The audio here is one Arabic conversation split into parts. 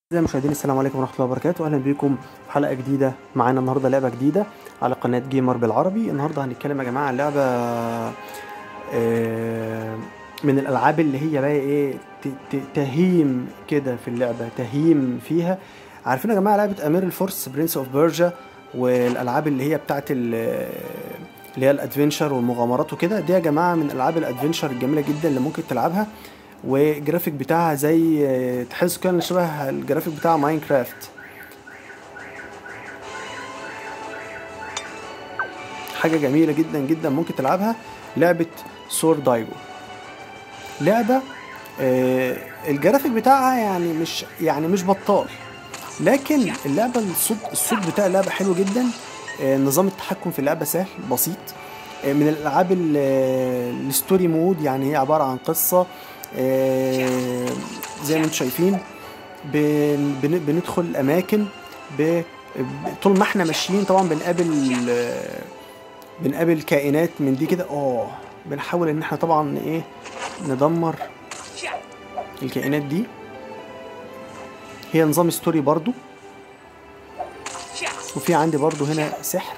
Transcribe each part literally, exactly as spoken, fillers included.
أعزائي المشاهدين، السلام عليكم ورحمة الله وبركاته. أهلا بكم في حلقة جديدة. معانا النهاردة لعبة جديدة على قناة جيمر بالعربي. النهاردة هنتكلم يا جماعة عن لعبة آه، من الألعاب اللي هي بقى إيه ت- ت- تهيم كده في اللعبة، تهيم فيها. عارفين يا جماعة لعبة أمير الفرس برنس أوف بيرجا، والألعاب اللي هي بتاعت ال- اللي هي الأدفنشر والمغامرات وكده. دي يا جماعة من ألعاب الأدفنشر الجميلة جدا اللي ممكن تلعبها، والجرافيك بتاعها زي تحس كان شبه الجرافيك بتاع ماينكرافت. حاجة جميلة جدا جدا ممكن تلعبها. لعبة سور دايجو، لعبة آه، الجرافيك بتاعها يعني مش يعني مش بطال، لكن اللعبة الصوت الصوت بتاع اللعبة حلو جدا. آه، نظام التحكم في اللعبة سهل بسيط. آه، من الألعاب ال- آه، الستوري مود، يعني هي عبارة عن قصة. آه، زي ما انتم شايفين، بن بن بندخل اماكن، ب طول ما احنا ماشيين طبعا بنقابل آه، بنقابل كائنات من دي كده. اه بنحاول ان احنا طبعا ايه ندمر الكائنات دي. هي نظام ستوري برضو، وفي عندي برضو هنا سحر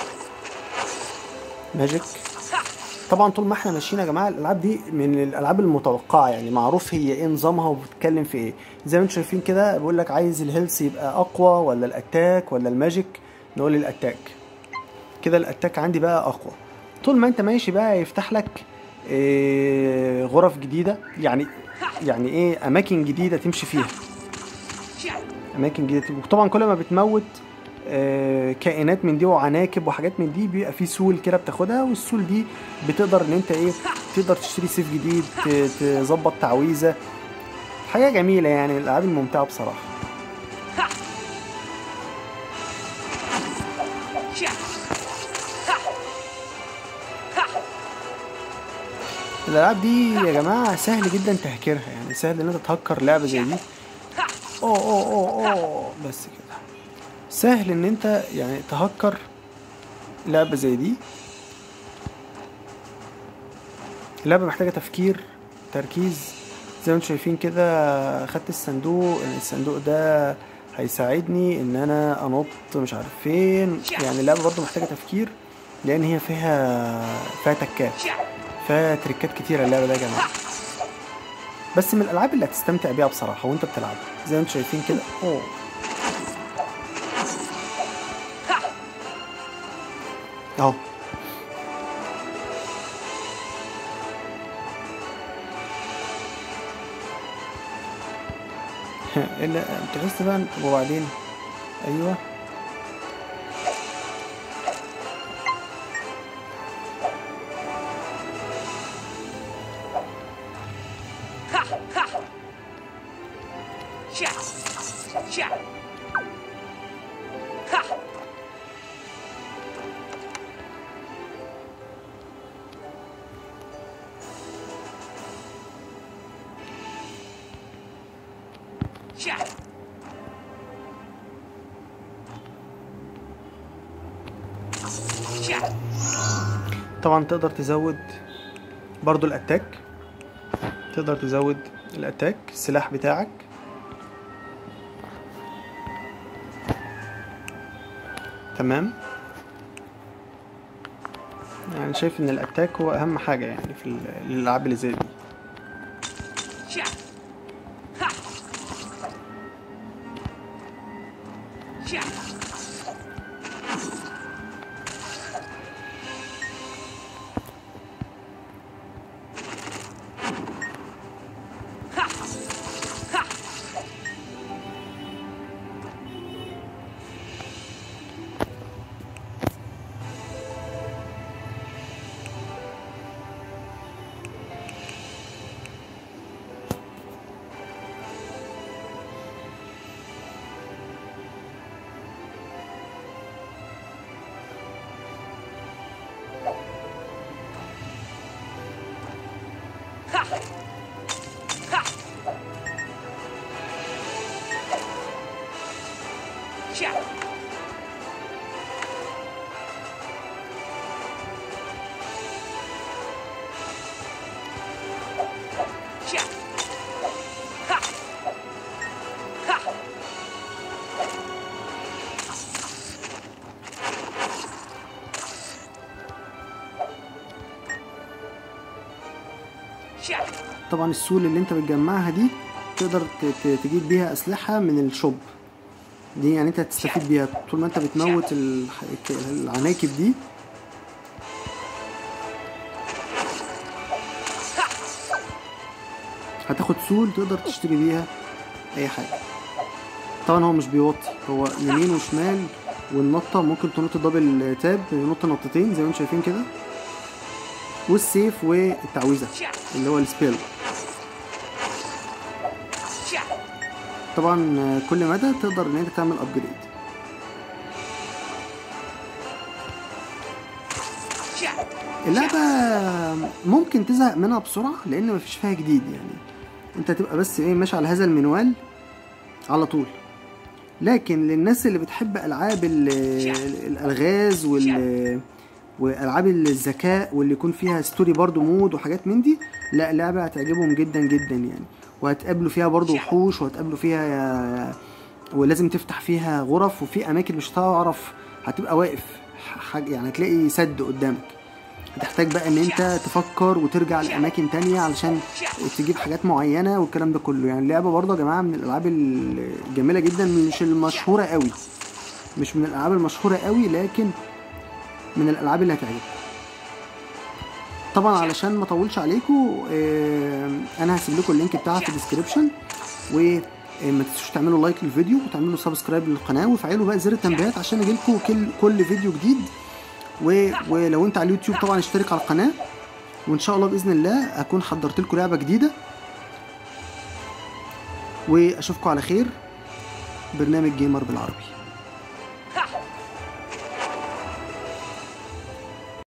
ماجيك. طبعا طول ما احنا ماشيين يا جماعه، الالعاب دي من الالعاب المتوقعه، يعني معروف هي ايه نظامها وبتتكلم في ايه. زي ما انتم شايفين كده، بيقول لك عايز الهيلث يبقى اقوى ولا الاتاك ولا الماجيك. نقول الاتاك. كده الاتاك عندي بقى اقوى. طول ما انت ماشي بقى يفتح لك إيه غرف جديده، يعني يعني ايه اماكن جديده تمشي فيها، اماكن جديده. وطبعا كل ما بتموت آه، كائنات من دي وعناكب وحاجات من دي، بيبقى في سول كده بتاخدها، والسول دي بتقدر ان انت ايه تقدر تشتري سيف جديد، ت- تظبط تعويذه. حاجه جميله يعني، من الالعاب الممتعه بصراحه. الالعاب دي يا جماعه سهل جدا تهكيرها، يعني سهل ان انت تهكر لعبه زي دي. اوه اوه اوه اوه بس كده سهل ان انت يعني تهكر لعبه زي دي. اللعبه محتاجه تفكير، تركيز. زي ما انتم شايفين كده، خدت الصندوق. الصندوق ده هيساعدني ان انا انط مش عارف فين. يعني اللعبه برضو محتاجه تفكير، لان هي فيها فيها تكات، فيها تريكات كتيره اللعبه ده يا جماعه. بس من الالعاب اللي هتستمتع بيها بصراحه وانت بتلعبها. زي ما انتم شايفين كده. اوه اهو. الا تحس بقى. وبعدين ايوه، طبعا تقدر تزود برضو الاتاك. تقدر تزود الاتاك السلاح بتاعك. تمام. يعني شايف ان الاتاك هو اهم حاجة يعني في ال- الالعاب اللي زي دي. طبعا السول اللي انت بتجمعها دي تقدر تجيب بيها اسلحة من الشوب دي، يعني انت هتستفيد بيها طول ما انت بتموت العناكب دي. هتاخد سول تقدر تشتري بيها اي حاجة. طبعا هو مش بيوطي، هو يمين وشمال، والنطة ممكن تنط دبل تاب، ينط نطتين زي ما انتم شايفين كده، والسيف والتعويذة اللي هو السبيل. طبعا كل مدى تقدر ان انت تعمل ابجريد. اللعبة ممكن تزهق منها بسرعة لان مفيش فيها جديد، يعني انت تبقى بس ايه ماشي على هذا المنوال على طول. لكن للناس اللي بتحب العاب الالغاز وال والعاب الذكاء واللي يكون فيها ستوري برضو مود وحاجات من دي، لا اللعبة هتعجبهم جدا جدا يعني. وهتقابلوا فيها برضو وحوش، وهتقابلوا فيها ولازم تفتح فيها غرف، وفي اماكن مش هتعرف، هتبقى واقف حاجة يعني هتلاقي سد قدامك، هتحتاج بقى ان انت تفكر وترجع لاماكن تانية علشان تجيب حاجات معينة والكلام ده كله. يعني اللعبة برضو يا جماعة من الالعاب الجميلة جدا، مش المشهورة قوي، مش من الالعاب المشهورة قوي، لكن من الالعاب اللي هتعجبك. طبعا علشان ما اطولش عليكم انا هسيب لكم اللينك بتاعها في الديسكريبشن، وما تنسوش تعملوا لايك للفيديو وتعملوا سبسكرايب للقناه وفعلوا بقى زر التنبيهات عشان يجيلكم كل كل فيديو جديد. ولو انت على اليوتيوب طبعا اشترك على القناه، وان شاء الله باذن الله اكون حضرت لكم لعبه جديده. واشوفكم على خير، برنامج جيمر بالعربي.